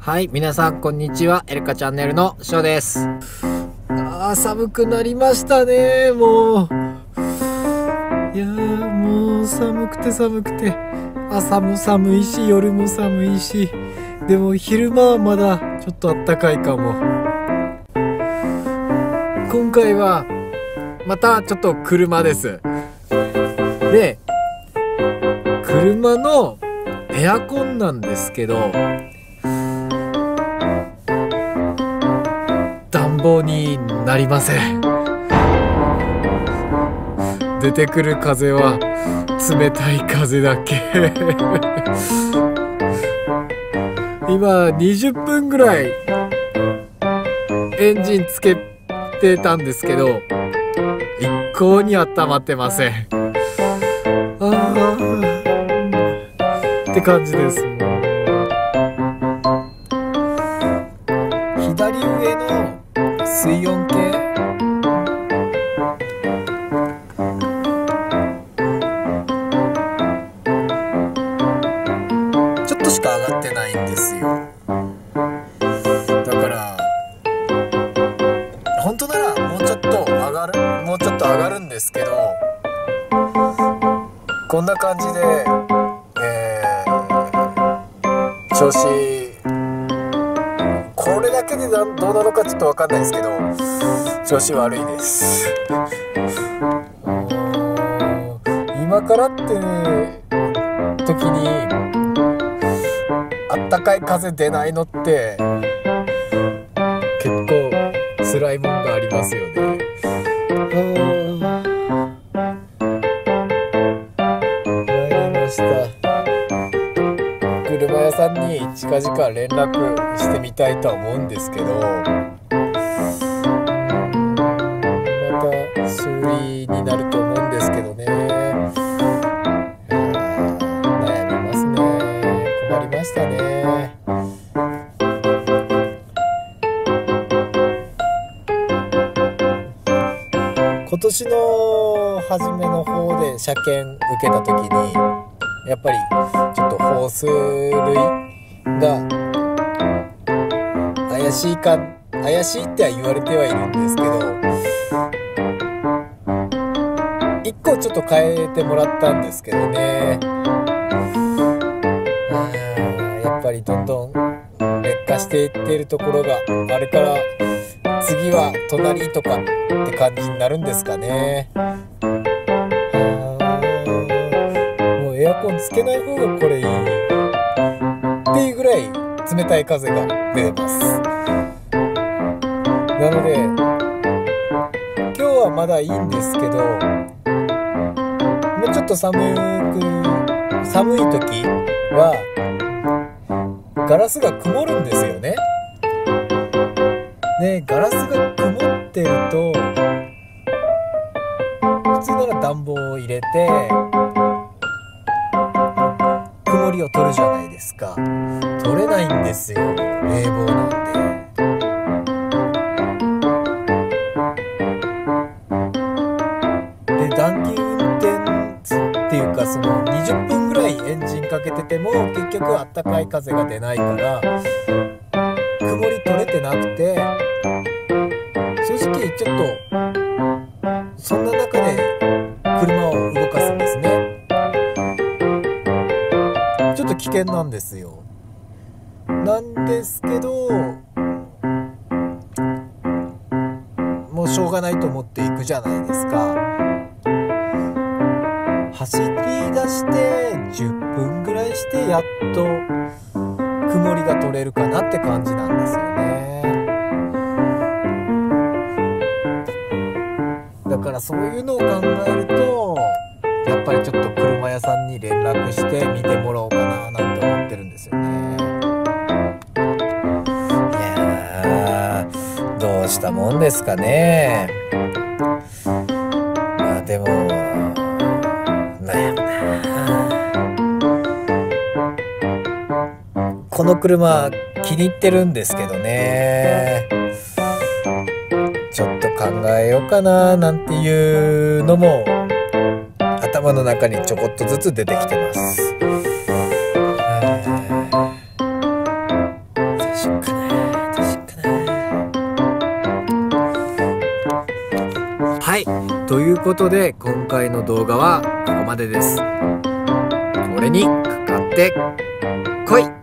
はい、皆さんこんにちは。エルカチャンネルのショウです。寒くなりましたね。もう寒くて朝も寒いし夜も寒いし、でも昼間はまだちょっとあったかいかも。今回はまたちょっと車です。で、車のエアコンなんですけど、暖房になりません。出てくる風は冷たい風だけ。今20分ぐらいエンジンつけてたんですけど、一向に温まってません。って感じです。左上の水温計、ちょっとしか上がってないんですよ。だから本当ならもうちょっと上がるんですけど、こんな感じで、調子これだけでどうなのかちょっと分かんないですけど、調子悪いです。今からって時にあったかい風出ないのって結構辛いもんがありますよね。参りました。車屋さんに近々連絡してみたいとは思うんですけど、また修理になると思うんですけどね。悩みますね。困りましたね。今年の初めの方で車検受けた時にやっぱりちょっとホース類が怪しいっては言われてはいるんですけど、1個ちょっと変えてもらったんですけどね。やっぱりどんどん劣化していっているところがあるから、次は隣とかって感じになるんですかね。エアコンつけない方がこれいいっていうぐらい冷たい風が出てます。なので今日はまだいいんですけど、もうちょっと寒い時はガラスが曇るんですよね。で、ガラスが曇ってると普通なら暖房を入れて曇りを取るじゃないですか。取れないんですよ、冷房なんで。で、暖気運転っていうか、その20分ぐらいエンジンかけてても結局あったかい風が出ないから曇り取れてなくて、正直ちょっとそんな中で車を動かすんですね。ちょっと危険なんですよ。なんですけど、もうしょうがないと思っていくじゃないですか。走り出して10分ぐらいしてやっと曇りが取れるかなって感じなんですよね。だからそういうのを考えると、やっぱりちょっと車屋さんに連絡して見てもらおうかななんて思ってるんですよね。いやー、どうしたもんですかね。まあでも悩むな。この車気に入ってるんですけどね。ちょっと考えようかななんていうのも頭の中にちょこっとずつ出てきてます。最初ことで今回の動画はここまでです。これにかかってこい。